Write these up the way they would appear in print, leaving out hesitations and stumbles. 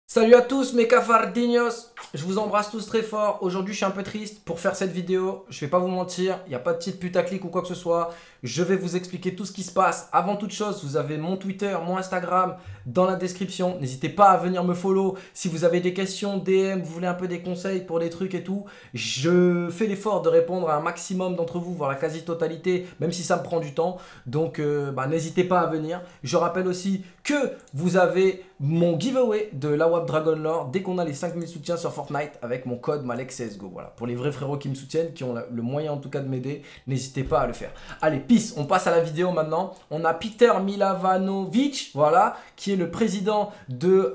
Salut à tous mes cafardinos, je vous embrasse tous très fort. Aujourd'hui je suis un peu triste pour faire cette vidéo, je vais pas vous mentir, il n'y a pas de petite putaclic ou quoi que ce soit. Je vais vous expliquer tout ce qui se passe. Avant toute chose, vous avez mon Twitter, mon Instagram dans la description. N'hésitez pas à venir me follow si vous avez des questions, DM, vous voulez un peu des conseils pour des trucs et tout. Je fais l'effort de répondre à un maximum d'entre vous, voire la quasi-totalité, même si ça me prend du temps. Donc n'hésitez pas à venir. Je rappelle aussi que vous avez mon giveaway de la WAP Dragon Lore dès qu'on a les 5000 soutiens sur Fortnite avec mon code MALEKCSGO. Voilà, pour les vrais frérots qui me soutiennent, qui ont le moyen en tout cas de m'aider, n'hésitez pas à le faire. Allez, peace, on passe à la vidéo maintenant. On a Peter Milavanovic, voilà, qui est le président de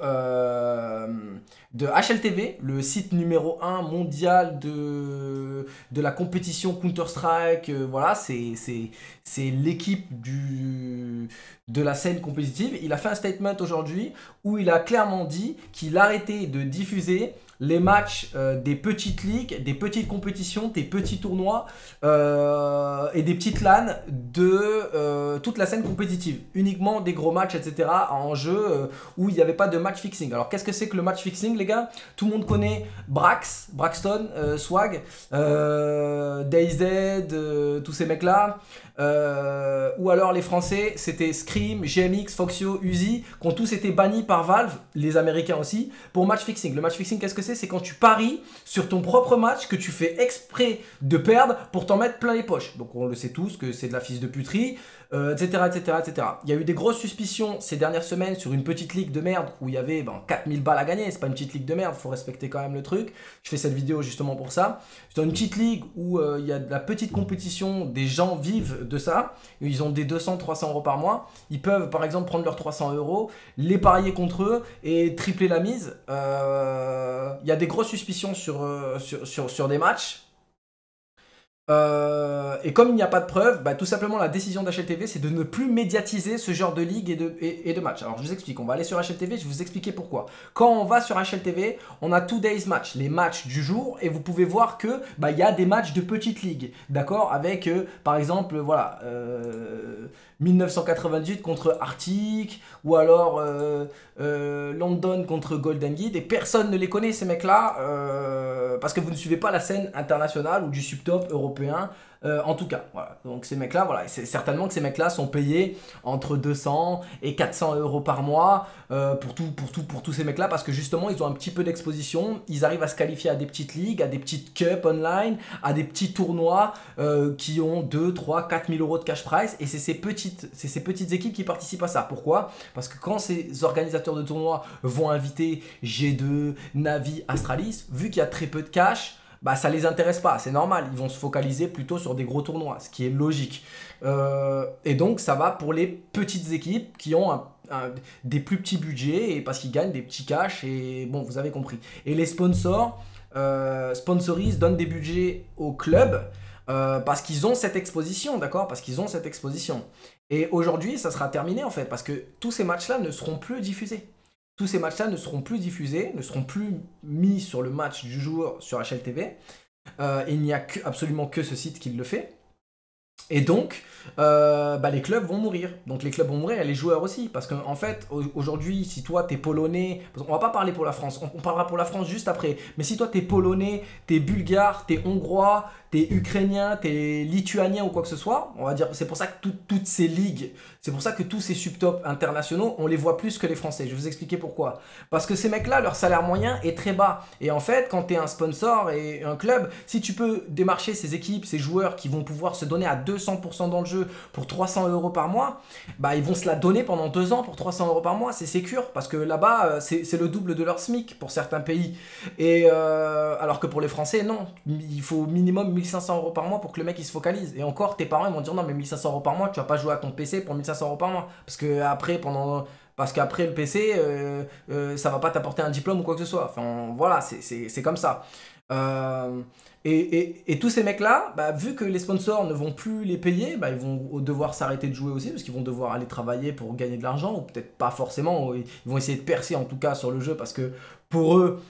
HLTV, le site numéro 1 mondial de la compétition Counter-Strike. Voilà, c'est l'équipe de la scène compétitive. Il a fait un statement aujourd'hui où il a clairement dit qu'il arrêtait de diffuser les matchs des petites ligues, des petites compétitions, des petits tournois et des petites LAN de toute la scène compétitive. Uniquement des gros matchs, etc. en jeu où il n'y avait pas de match fixing. Alors qu'est-ce que c'est que le match fixing, les gars? Tout le monde connaît Braxton, Swag, DayZ, tous ces mecs-là. Ou alors les Français, c'était Scream, GMX, Foxio, Uzi, qui ont tous été bannis par Valve, les Américains aussi, pour match fixing. Le match fixing, qu'est-ce que c'est? C'est quand tu paries sur ton propre match que tu fais exprès de perdre pour t'en mettre plein les poches. Donc on le sait tous que c'est de la fils de puterie, etc., etc., etc. Il y a eu des grosses suspicions ces dernières semaines sur une petite ligue de merde où il y avait 4000 balles à gagner. C'est pas une petite ligue de merde, faut respecter quand même le truc. Je fais cette vidéo justement pour ça. C'est dans une petite ligue où il y a de la petite compétition, des gens vivent de ça. Ils ont des 200-300 euros par mois. Ils peuvent par exemple prendre leurs 300 euros, les parier contre eux et tripler la mise. Il y a des grosses suspicions sur des matchs. Et comme il n'y a pas de preuves, tout simplement la décision d'HLTV c'est de ne plus médiatiser ce genre de ligue et de match. Alors je vous explique, on va aller sur HLTV, je vais vous expliquer pourquoi. Quand on va sur HLTV, on a 2 days match, les matchs du jour, et vous pouvez voir que il y a des matchs de petites ligues, d'accord, avec par exemple voilà 1998 contre Arctic, ou alors London contre Golden Guide, et personne ne les connaît ces mecs-là, parce que vous ne suivez pas la scène internationale ou du subtop européen, en tout cas. Voilà. Donc ces mecs-là, voilà, c'est certainement que ces mecs-là sont payés entre 200 et 400 euros par mois pour tous ces mecs-là, parce que justement ils ont un petit peu d'exposition, ils arrivent à se qualifier à des petites ligues, à des petites cups online, à des petits tournois qui ont 2, 3, 4 000 euros de cash prize, et c'est ces petites équipes qui participent à ça. Pourquoi? Parce que quand ces organisateurs de tournois vont inviter G2, Navi, Astralis, vu qu'il y a très peu de cash, ça les intéresse pas, c'est normal, ils vont se focaliser plutôt sur des gros tournois, ce qui est logique. Et donc ça va pour les petites équipes qui ont des plus petits budgets, et parce qu'ils gagnent des petits cash, et bon, vous avez compris. Et les sponsors sponsorisent, donnent des budgets aux clubs parce qu'ils ont cette exposition, d'accord? Parce qu'ils ont cette exposition. Et aujourd'hui, ça sera terminé en fait, parce que tous ces matchs-là ne seront plus diffusés. Tous ces matchs-là ne seront plus diffusés, ne seront plus mis sur le match du jour sur HLTV. Il n'y a absolument que ce site qui le fait. Et donc, les clubs vont mourir. Donc les clubs vont mourir et les joueurs aussi. Parce qu'en fait, aujourd'hui, si toi, t'es polonais... On va pas parler pour la France, on parlera pour la France juste après. Mais si toi, t'es polonais, t'es bulgare, t'es hongrois, t'es ukrainien, t'es lituanien ou quoi que ce soit, on va dire, c'est pour ça que toutes ces ligues, c'est pour ça que tous ces subtops internationaux, on les voit plus que les Français. Je vais vous expliquer pourquoi. Parce que ces mecs-là, leur salaire moyen est très bas. Et en fait, quand t'es un sponsor et un club, si tu peux démarcher ces équipes, ces joueurs qui vont pouvoir se donner à 200% dans le jeu pour 300 euros par mois, ils vont se la donner pendant 2 ans pour 300 euros par mois, c'est sécure, parce que là-bas, c'est le double de leur SMIC pour certains pays. Et alors que pour les Français, non, il faut minimum 1500 euros par mois pour que le mec il se focalise. Et encore, tes parents ils vont dire non, mais 1500 euros par mois, tu vas pas jouer à ton PC pour 1500 euros par mois. Parce qu'après le PC, ça va pas t'apporter un diplôme ou quoi que ce soit. Enfin, voilà, c'est comme ça. Et tous ces mecs-là, vu que les sponsors ne vont plus les payer, ils vont devoir s'arrêter de jouer aussi, parce qu'ils vont devoir aller travailler pour gagner de l'argent, ou peut-être pas forcément, ils vont essayer de percer en tout cas sur le jeu, parce que pour eux,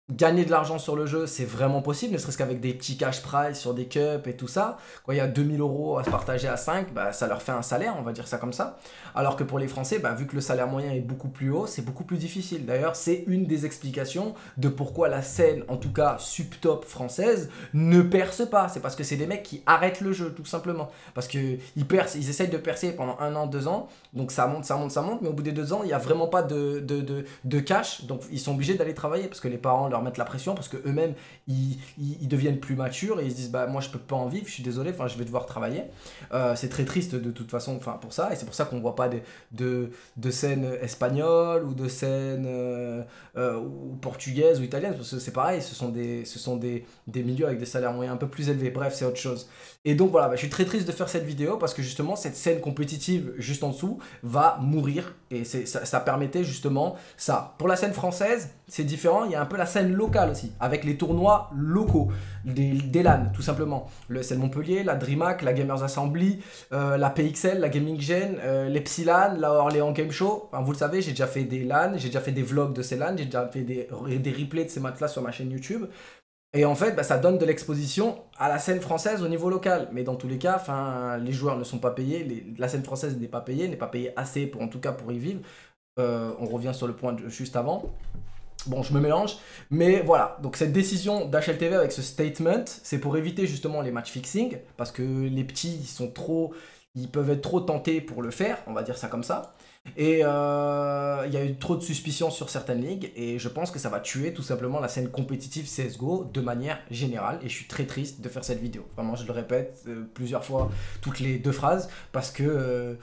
Gagner de l'argent sur le jeu, c'est vraiment possible, ne serait-ce qu'avec des petits cash prize sur des cups et tout ça. Quand il y a 2000 € à se partager à 5, bah, ça leur fait un salaire, on va dire ça comme ça. Alors que pour les Français, bah, vu que le salaire moyen est beaucoup plus haut, c'est beaucoup plus difficile. D'ailleurs, c'est une des explications de pourquoi la scène, en tout cas subtop française, ne perce pas. C'est parce que c'est des mecs qui arrêtent le jeu, tout simplement. Parce qu'ils percent, ils essayent de percer pendant 1 an, 2 ans, donc ça monte, ça monte, ça monte, mais au bout des 2 ans, il n'y a vraiment pas de cash, donc ils sont obligés d'aller travailler parce que les parents leur mettre la pression parce que eux-mêmes ils deviennent plus matures et ils se disent bah moi je peux pas en vivre, je suis désolé, enfin je vais devoir travailler. C'est très triste de toute façon, enfin pour ça, et c'est pour ça qu'on voit pas de scènes espagnoles ou de scènes ou portugaises ou italiennes, parce que c'est pareil, ce sont des milieux avec des salaires moyens un peu plus élevés. Bref, c'est autre chose. Et donc voilà, bah, je suis très triste de faire cette vidéo parce que justement cette scène compétitive juste en dessous va mourir, et ça permettait justement ça. Pour la scène française, c'est différent, il y a un peu la scène locale aussi, avec les tournois locaux, des LAN tout simplement. Le SL Montpellier, la DreamHack, la Gamers Assembly, la PXL, la Gaming Gen, l'Epsilon, la Orléans Game Show. Enfin, vous le savez, j'ai déjà fait des LAN, j'ai déjà fait des vlogs de ces LAN, j'ai déjà fait des replays de ces matchs-là sur ma chaîne YouTube. Et en fait, bah, ça donne de l'exposition à la scène française au niveau local. Mais dans tous les cas, les joueurs ne sont pas payés, la scène française n'est pas payée assez, pour, en tout cas pour y vivre. On revient sur le point juste avant. Bon, je me mélange, mais voilà. Donc cette décision d'HLTV avec ce statement, c'est pour éviter justement les match fixing, parce que les petits, ils peuvent être trop tentés pour le faire, on va dire ça comme ça. Et il y a eu trop de suspicions sur certaines ligues, et je pense que ça va tuer tout simplement la scène compétitive CSGO de manière générale, et je suis très triste de faire cette vidéo. Vraiment, je le répète plusieurs fois, toutes les 2 phrases, parce que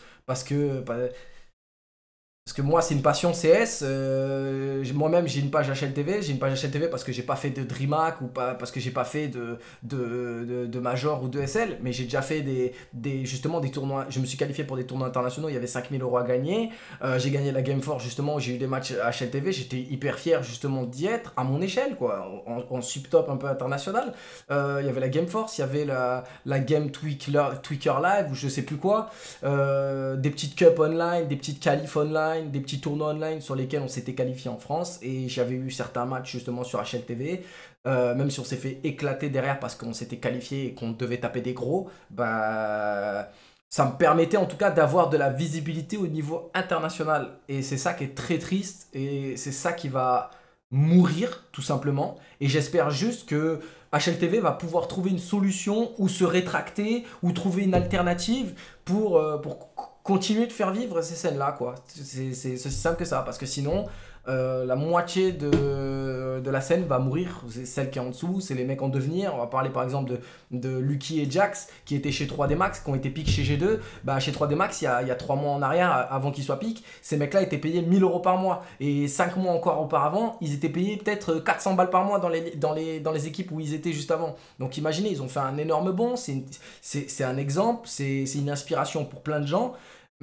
moi, c'est une passion CS. Moi-même, j'ai une page HLTV. J'ai une page HLTV parce que j'ai pas fait de DreamHack ou pas, parce que j'ai pas fait de Major ou de SL. Mais j'ai déjà fait justement des tournois. Je me suis qualifié pour des tournois internationaux. Il y avait 5000 € à gagner. J'ai gagné la Game Force justement. J'ai eu des matchs HLTV. J'étais hyper fier justement d'y être à mon échelle, quoi, en subtop un peu international. Il y avait la Game Force. Il y avait la Game Tweaker Live ou je sais plus quoi. Des petites cups online, des petites qualifs online, des petits tournois online sur lesquels on s'était qualifié en France, et j'avais eu certains matchs justement sur HLTV, même si on s'est fait éclater derrière parce qu'on s'était qualifié et qu'on devait taper des gros, bah ça me permettait en tout cas d'avoir de la visibilité au niveau international, et c'est ça qui est très triste, et c'est ça qui va mourir tout simplement, et j'espère juste que HLTV va pouvoir trouver une solution ou se rétracter ou trouver une alternative pour continuer de faire vivre ces scènes-là, quoi. C'est aussi simple que ça, parce que sinon, la moitié de la scène va mourir. C'est celle qui est en dessous, c'est les mecs en devenir. On va parler par exemple de Lucky et Jax qui étaient chez 3D Max, qui ont été pick chez G2. Bah, chez 3D Max, il y a 3 mois en arrière, avant qu'ils soient pick, ces mecs-là étaient payés 1000 € par mois. Et 5 mois encore auparavant, ils étaient payés peut-être 400 balles par mois dans les équipes où ils étaient juste avant. Donc imaginez, ils ont fait un énorme bond. C'est un exemple, c'est une inspiration pour plein de gens.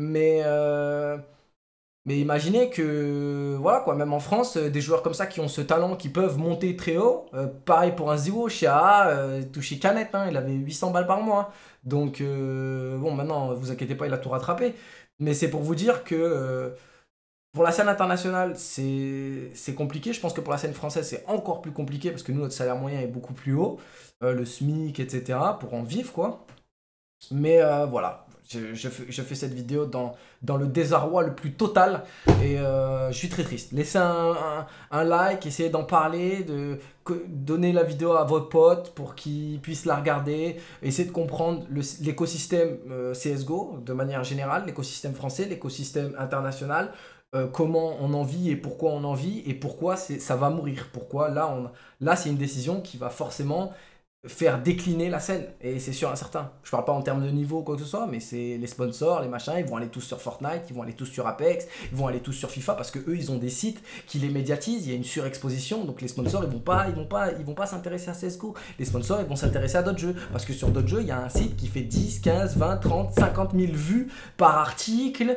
Mais imaginez que, voilà quoi, même en France, des joueurs comme ça qui ont ce talent, qui peuvent monter très haut. Pareil pour un Zio, chez AA, touché canette, hein, il avait 800 balles par mois. Donc, bon, maintenant, vous inquiétez pas, il a tout rattrapé. Mais c'est pour vous dire que pour la scène internationale, c'est compliqué. Je pense que pour la scène française, c'est encore plus compliqué parce que nous, notre salaire moyen est beaucoup plus haut. Le SMIC, etc. pour en vivre, quoi. Mais voilà. Je fais cette vidéo dans le désarroi le plus total, et je suis très triste. Laissez un like, essayez d'en parler, donner la vidéo à vos potes pour qu'ils puissent la regarder, essayez de comprendre l'écosystème CSGO de manière générale, l'écosystème français, l'écosystème international, comment on en vit et pourquoi on en vit et pourquoi ça va mourir. Pourquoi là c'est une décision qui va forcément faire décliner la scène, et c'est sûr et certain. Je parle pas en termes de niveau ou quoi que ce soit, mais c'est les sponsors, les machins, ils vont aller tous sur Fortnite, ils vont aller tous sur Apex, ils vont aller tous sur FIFA, parce que eux ils ont des sites qui les médiatisent, il y a une surexposition, donc les sponsors ils vont pas s'intéresser à CSGO. Les sponsors ils vont s'intéresser à d'autres jeux, parce que sur d'autres jeux il y a un site qui fait 10, 15, 20, 30, 50 000 vues par article,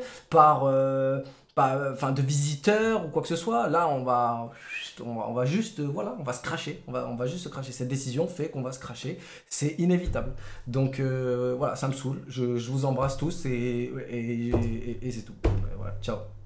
de visiteurs ou quoi que ce soit. Là on va juste voilà, on va se cracher, on va juste se cracher. Cette décision fait qu'on va se cracher, c'est inévitable. Donc voilà, ça me saoule. Je vous embrasse tous, et c'est tout. Voilà, ciao.